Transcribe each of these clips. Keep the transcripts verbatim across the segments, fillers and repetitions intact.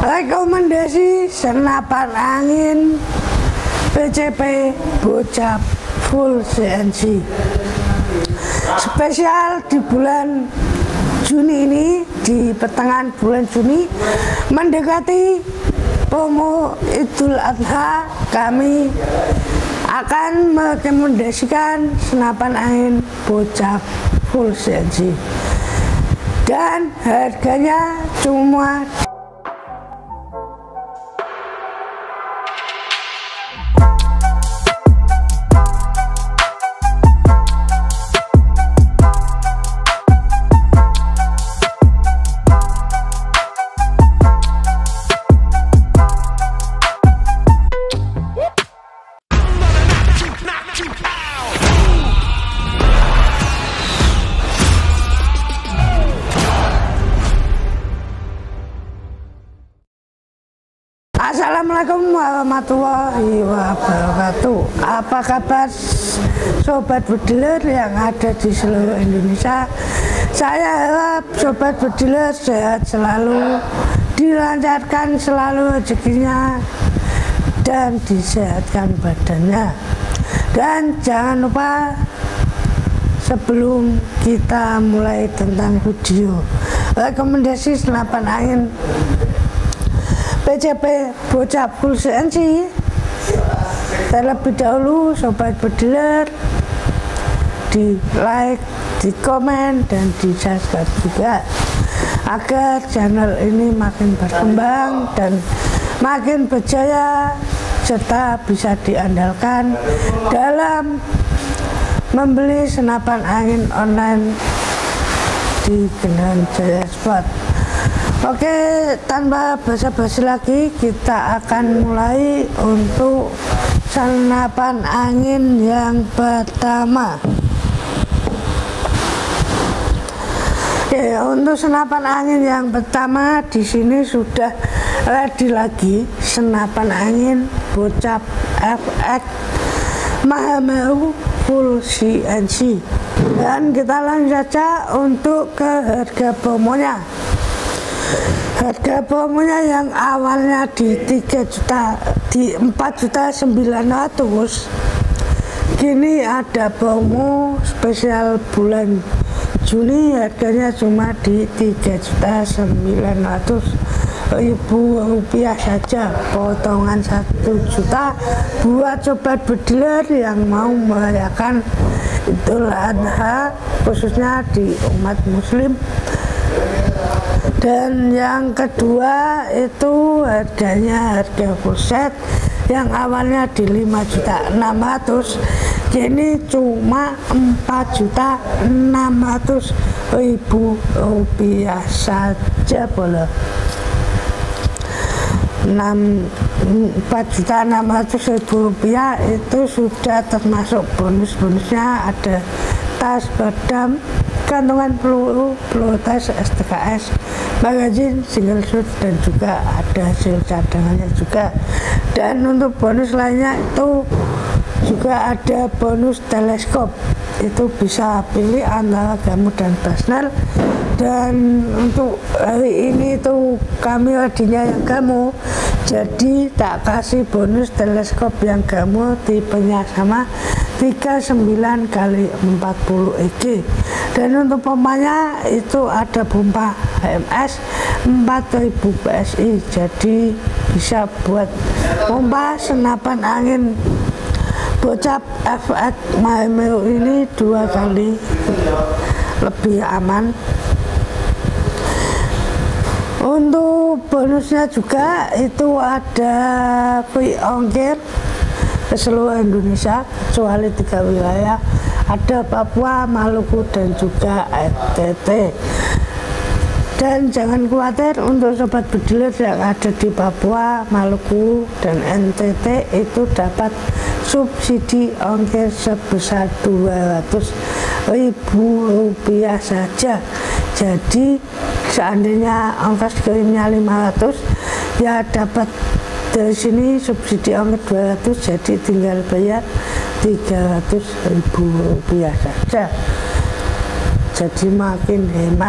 Rekomendasi senapan angin P C P Bocap Full C N C spesial di bulan Juni ini, di pertengahan bulan Juni mendekati promo Idul Adha, kami akan merekomendasikan senapan angin Bocap Full C N C dan harganya cuma Assalamualaikum warahmatullahi wabarakatuh. Apa kabar sobat bediler yang ada di seluruh Indonesia? Saya harap sobat bediler sehat selalu, dilancarkan selalu rezekinya, dan disehatkan badannya. Dan jangan lupa, sebelum kita mulai tentang video rekomendasi senapan angin P C P Bocap Full C N C, terlebih dahulu sobat bediler di like, di komen, dan di subscribe juga, agar channel ini makin berkembang dan makin berjaya, serta bisa diandalkan dalam membeli senapan angin online di Genangan Jaya Sport. Oke, tanpa basa-basi lagi, kita akan mulai untuk senapan angin yang pertama. Oke, untuk senapan angin yang pertama di sini sudah ready lagi senapan angin Bocap F X Mahameru Full C N C. Dan kita langsung saja untuk ke harga promonya. Harga promonya yang awalnya di tiga juta, di empat juta sembilan ratus, kini ada promo spesial bulan Juni, harganya cuma di tiga juta sembilan ratus ribu rupiah saja, potongan satu juta buat sobat bediler yang mau merayakan Idul Adha, khususnya di umat muslim. Dan yang kedua itu harganya harga full set yang awalnya di lima juta enam ratus, kini cuma empat juta enam ratus ribu rupiah saja boleh. empat juta enam ratus ribu rupiah itu sudah termasuk bonus-bonusnya, ada tas badam, kantongan peluru, peluru tas S T K S, magazin, single shoot, dan juga ada hasil cadangannya juga. Dan untuk bonus lainnya itu juga ada bonus teleskop, itu bisa pilih antara gamu dan Basnel. Dan untuk hari ini itu kami radinya yang gamu, jadi tak kasih bonus teleskop yang gamu, tipenya sama tiga puluh sembilan kali empat puluh E G. Dan untuk pompanya itu ada pompa H M S empat ribu P S I, jadi bisa buat pompa senapan angin Bocap F X Mahameru ini dua kali lebih aman. Untuk bonusnya juga itu ada free ongkir ke seluruh Indonesia kecuali tiga wilayah, ada Papua, Maluku, dan juga N T T. Dan jangan khawatir, untuk sobat bediler yang ada di Papua, Maluku, dan N T T itu dapat subsidi ongkir sebesar dua ratus ribu rupiah saja. Jadi seandainya ongkos kirimnya lima ratus, ya dapat dari sini subsidi ongkir dua ratus, jadi tinggal bayar tiga ratus ribu rupiah saja. Jadi makin hemat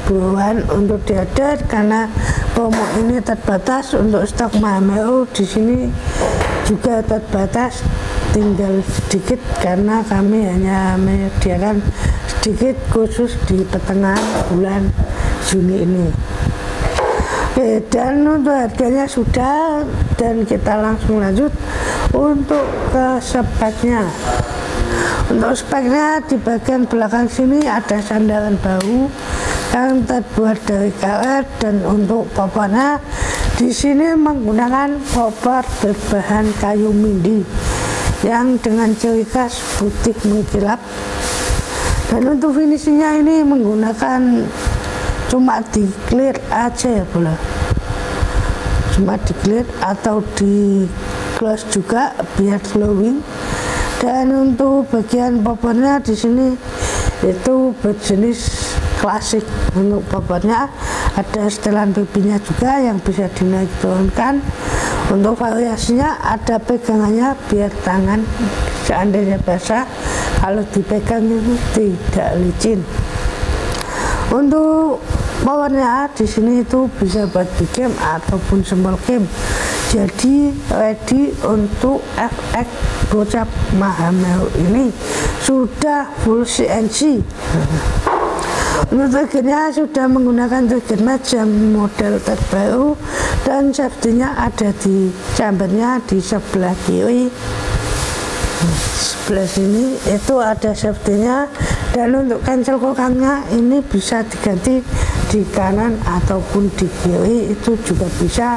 buruan untuk diorder karena promo ini terbatas. Untuk stok Mahameu di sini juga terbatas, tinggal sedikit karena kami hanya menyediakan sedikit khusus di pertengahan bulan Juni ini. Oke, dan untuk harganya sudah, dan kita langsung lanjut untuk ke speknya. Untuk speknya di bagian belakang sini ada sandaran bahu yang terbuat dari karet, dan untuk popornya di sini menggunakan popor berbahan kayu mindi yang dengan ciri khas putih mengkilap. Dan untuk finishingnya ini menggunakan cuma di clear aja ya boleh, cuma di clear atau di gloss juga biar glowing. Dan untuk bagian popornya di sini itu berjenis klasik. Untuk popornya ada setelan pipinya juga yang bisa dinaik turunkan. Untuk variasinya ada pegangannya biar tangan seandainya basah, kalau dipegang itu tidak licin. Untuk powernya di sini itu bisa buat big game ataupun small game, jadi ready untuk efek gocap Mahameu ini sudah full C N C. Untuk triggernya sudah menggunakan trigger match yang model terbaru, dan safety-nya ada di chambernya di sebelah kiri. Sebelah sini itu ada safety-nya, dan untuk cancel kokangnya ini bisa diganti di kanan ataupun di kiri, itu juga bisa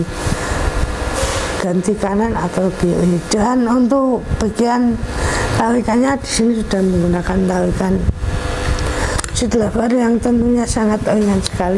diganti kanan atau kiri. Dan untuk bagian tarikannya di sini sudah menggunakan tarikan seat lever yang tentunya sangat ringan sekali,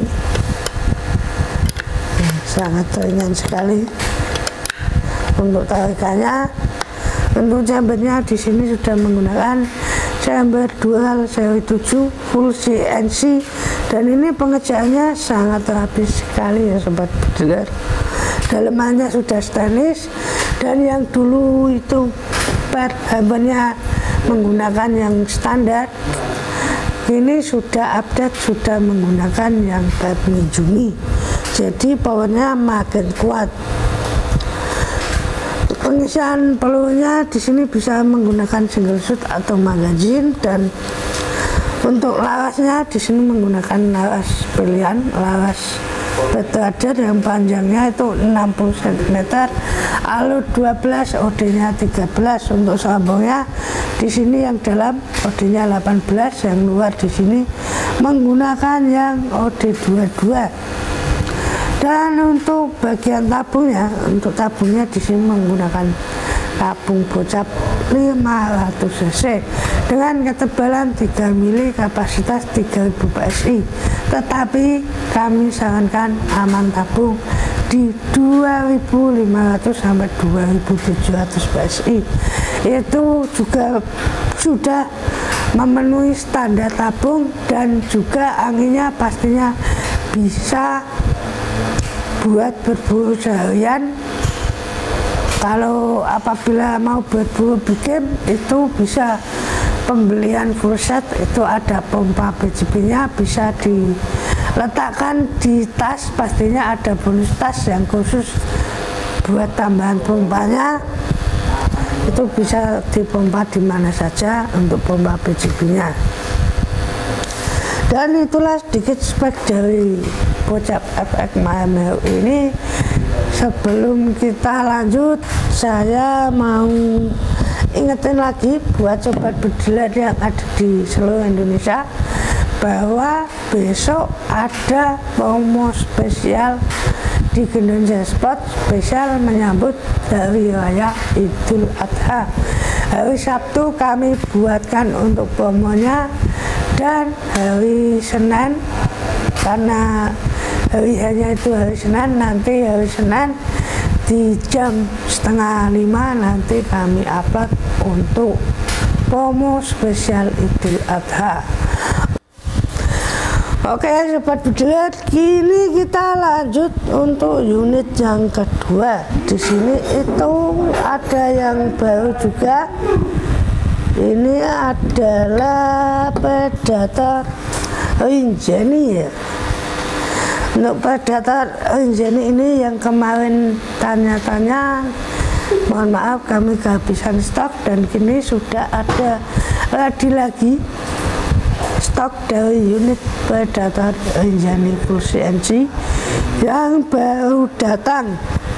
sangat ringan sekali untuk tarikannya. Untuk chambernya di sini sudah menggunakan chamber dual seri tujuh full C N C, dan ini pengerjaannya sangat rapi sekali ya sobat bediler. Dalemannya sudah stainless, dan yang dulu itu pad hammernya menggunakan yang standar, ini sudah update, sudah menggunakan yang pad Mijumi, jadi powernya makin kuat. Pengisian pelurunya di sini bisa menggunakan single shot atau magazine, dan untuk larasnya di sini menggunakan laras pilihan, laras Betrader yang panjangnya itu enam puluh sentimeter, alur dua belas, O D-nya tiga belas. Untuk sambungnya di sini yang dalam O D-nya delapan belas, yang luar di sini menggunakan yang O D dua puluh dua. Dan untuk bagian tabungnya, untuk tabungnya di sini menggunakan tabung bocap lima ratus cc dengan ketebalan tiga mili, kapasitas tiga ribu P S I. Tetapi kami sarankan aman tabung di dua ribu lima ratus sampai dua ribu tujuh ratus P S I. Itu juga sudah memenuhi standar tabung, dan juga anginnya pastinya bisa buat berburu seharian. Kalau apabila mau berburu big game itu bisa pembelian full set, itu ada pompa B J B-nya, bisa diletakkan di tas, pastinya ada bonus tas yang khusus buat tambahan pompanya. Itu bisa dipompa di mana saja untuk pompa B J B-nya. Dan itulah sedikit spek dari bocap F X Mahameu ini. Sebelum kita lanjut, saya mau ingetin lagi buat sobat bediler yang ada di seluruh Indonesia bahwa besok ada promo spesial di Indonesia Sport, spesial menyambut Hari Raya Idul Adha. Hari Sabtu kami buatkan untuk promonya, dan hari Senin, karena hari hanya itu hari Senin, nanti hari Senin di jam setengah lima nanti kami upload untuk promo spesial Idul Adha. Oke sobat bediler, kini kita lanjut untuk unit yang kedua. Di sini itu ada yang baru juga. Ini adalah Predator Rinjani ya. Untuk predator Injani ini yang kemarin tanya-tanya, mohon maaf kami kehabisan stok dan kini sudah ada lagi lagi stok dari unit predator Injani Full C N C yang baru datang.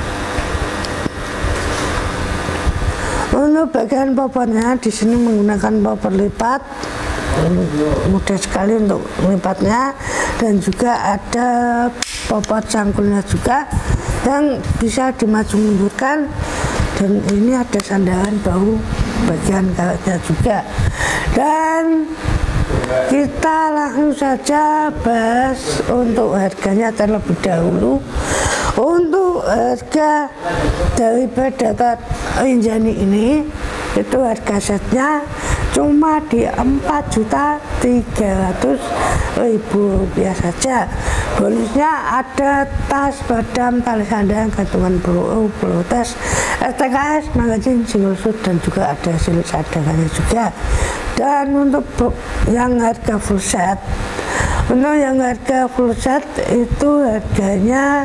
Untuk bagian popotnya di sini menggunakan popot lipat, mudah sekali untuk lipatnya, dan juga ada popot cangkulnya juga yang bisa dimaju mundurkan, dan ini ada sandaran bahu bagian karetnya juga. Dan kita langsung saja bahas untuk harganya terlebih dahulu. Untuk harga dari predator Injani ini, itu harga setnya cuma di empat juta tiga ratus ribu rupiah saja. Bonusnya ada tas, badam, tali sandang, gantungan peluru, peluru tes, S T K S, magazin, single shoot, dan juga ada silit cadangannya juga. Dan untuk yang harga full set, untuk yang harga full set itu harganya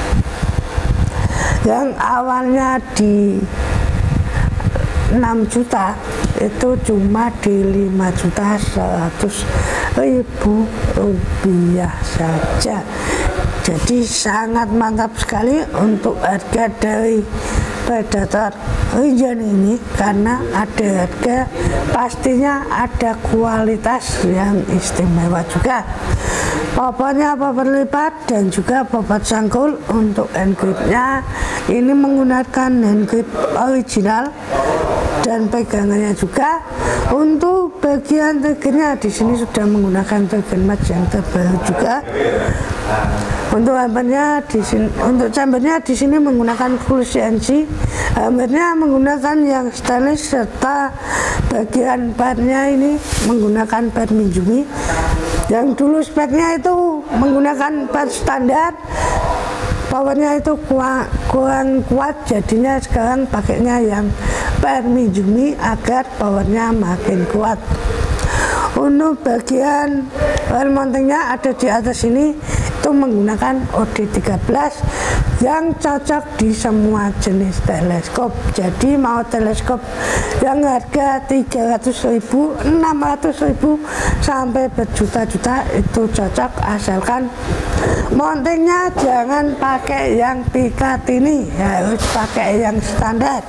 yang awalnya di enam juta itu cuma di lima juta seratus ribu rupiah saja. Jadi sangat mantap sekali untuk harga dari predator Injani ini, karena ada harga, pastinya ada kualitas yang istimewa juga. Popotnya popot lipat dan juga popot cangkul. Untuk hand gripnya ini menggunakan hand grip original dan pegangannya juga. Untuk bagian triggernya di sini sudah menggunakan trigger match yang terbaru juga. Untuk hammernya di sini, untuk chambernya di sini menggunakan full C N C. Hammernya menggunakan yang stainless, serta bagian partnya ini menggunakan part Minjumi. Yang dulu speknya itu menggunakan part standar, powernya itu kurang, kurang kuat, jadinya sekarang pakainya yang part Minjumi agar powernya makin kuat. Untuk bagian oil mountingnya ada di atas ini, itu menggunakan O D tiga belas yang cocok di semua jenis teleskop. Jadi mau teleskop yang harga tiga ratus ribu, enam ratus ribu sampai berjuta-juta itu cocok, asalkan mountingnya jangan pakai yang Picatinny, harus pakai yang standar.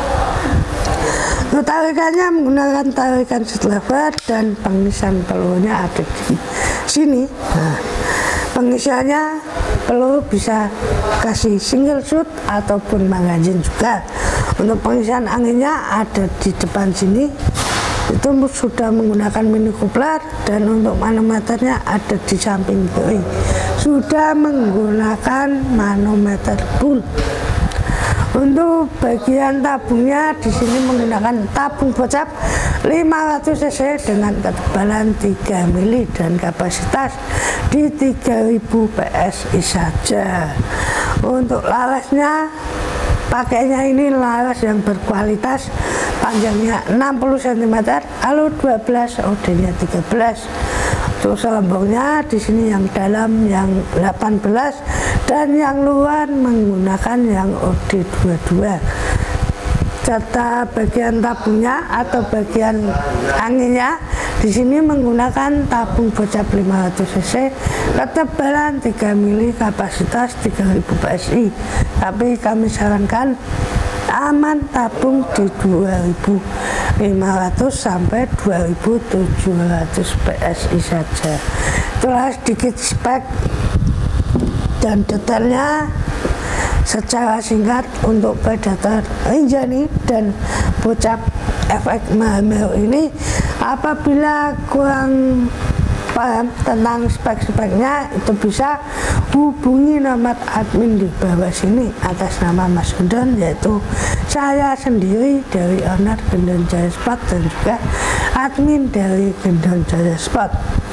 Untuk tarikannya menggunakan tarikan lever dan pengisian pelurunya ada di sini. Nah, pengisiannya peluru bisa kasih single shoot ataupun magazin juga. Untuk pengisian anginnya ada di depan sini, itu sudah menggunakan mini coupler, dan untuk manometernya ada di samping kiri, sudah menggunakan manometer bull. Untuk bagian tabungnya di sini menggunakan tabung bocap lima ratus cc dengan ketebalan tiga mili dan kapasitas di tiga ribu P S I saja. Untuk larasnya, pakainya ini laras yang berkualitas, panjangnya enam puluh sentimeter, lalu dua belas, O D-nya tiga belas. Untuk selembungnya di sini yang dalam yang delapan belas dan yang luar menggunakan yang O D dua puluh dua. Serta bagian tabungnya atau bagian anginnya di sini menggunakan tabung bocap lima ratus cc, ketebalan tiga mili, kapasitas tiga ribu P S I. Tapi kami sarankan aman tabung di dua ribu lima ratus sampai dua ribu tujuh ratus P S I saja. Itulah sedikit spek dan detailnya secara singkat untuk predator Injani dan bocap efek Mahameru ini. Apabila kurang paham tentang spek-speknya, itu bisa hubungi nomor admin di bawah sini atas nama Mas Gendon, yaitu saya sendiri dari owner Gendon Jaya Sport dan juga admin dari Gendon Jaya Sport.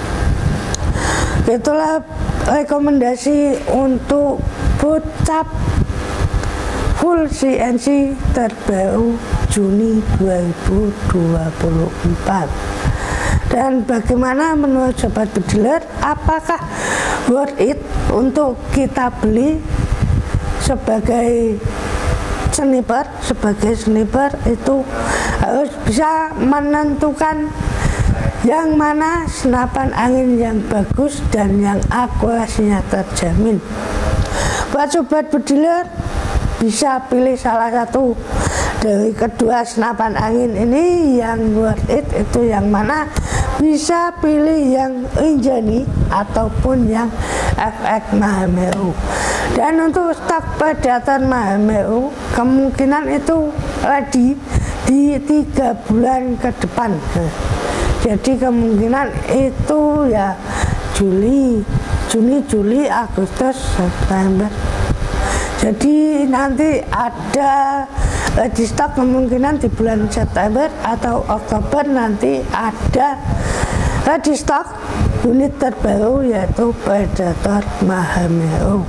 Itulah rekomendasi untuk bocap full C N C terbaru Juni dua ribu dua puluh empat. Dan bagaimana menurut sobat bediler, apakah worth it untuk kita beli sebagai sniper. Sebagai sniper itu harus bisa menentukan yang mana senapan angin yang bagus dan yang akurasinya terjamin. Buat sobat bediler, bisa pilih salah satu dari kedua senapan angin ini yang worth it itu yang mana. Bisa pilih yang Rinjani ataupun yang F X Mahameru. Dan untuk stok Predator Mahameru kemungkinan itu ready di tiga bulan ke depan. Jadi kemungkinan itu ya Juli, Juni, Juli, Agustus, September. Jadi nanti ada di stok kemungkinan di bulan September atau Oktober nanti ada di stok unit terbaru yaitu Predator Mahameru.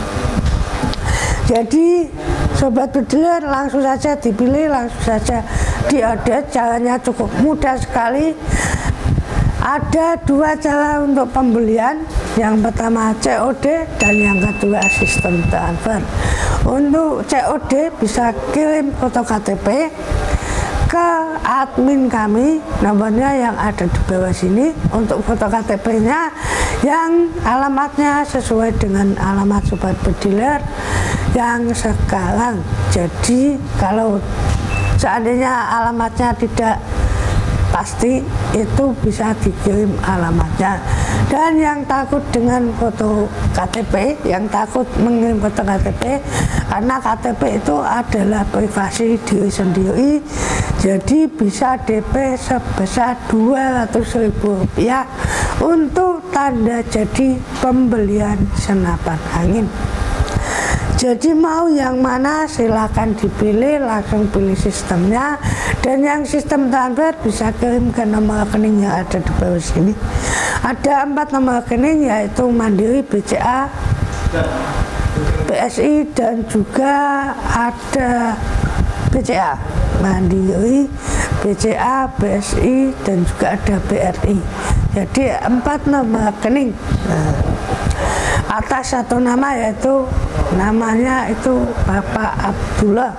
Jadi sobat bediler langsung saja dipilih, langsung saja diorder. Caranya cukup mudah sekali. Ada dua cara untuk pembelian. Yang pertama C O D dan yang kedua sistem transfer. Untuk C O D bisa kirim foto K T P ke admin kami, nomornya yang ada di bawah sini. Untuk foto K T P-nya yang alamatnya sesuai dengan alamat sobat bediler yang sekarang. Jadi kalau seandainya alamatnya tidak pasti, itu bisa dikirim alamatnya. Dan yang takut dengan foto K T P, yang takut mengirim foto K T P, karena K T P itu adalah privasi diri sendiri, jadi bisa D P sebesar dua ratus ribu rupiah untuk tanda jadi pembelian senapan angin. Jadi mau yang mana silakan dipilih, langsung pilih sistemnya. Dan yang sistem transfer bisa kirim ke nomor rekening yang ada di bawah sini. Ada empat nomor rekening yaitu Mandiri, B C A, B S I dan juga ada B C A. Mandiri, B C A, B S I dan juga ada B R I. Jadi empat nomor rekening. Nah, atas satu nama yaitu namanya itu Bapak Abdullah.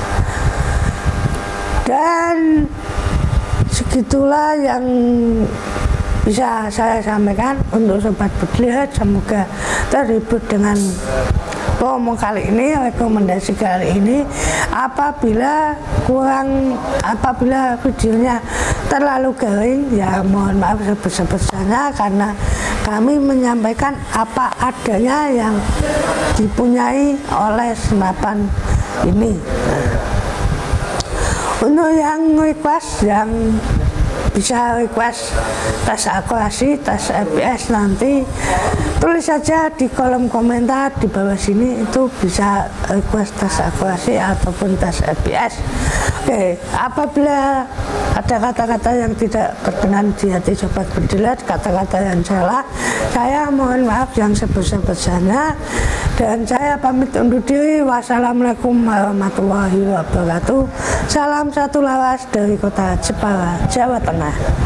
Dan segitulah yang bisa saya sampaikan untuk sobat bediler. Semoga terhibur dengan promo kali ini, rekomendasi kali ini. Apabila kurang, apabila videonya terlalu garing, ya mohon maaf sebesar-besarnya, karena kami menyampaikan apa adanya yang dipunyai oleh senapan ini. Untuk yang request, yang bisa request tes akurasi, tes F P S, nanti tulis saja di kolom komentar di bawah sini, itu bisa request tes akurasi ataupun tes F P S. Oke, apabila ada kata-kata yang tidak berkenan di hati sobat bediler, kata-kata yang salah, saya mohon maaf yang sebesar-besarnya. Dan saya pamit undur diri. Wassalamualaikum warahmatullahi wabarakatuh. Salam satu laras dari kota Jepara, Jawa Tengah.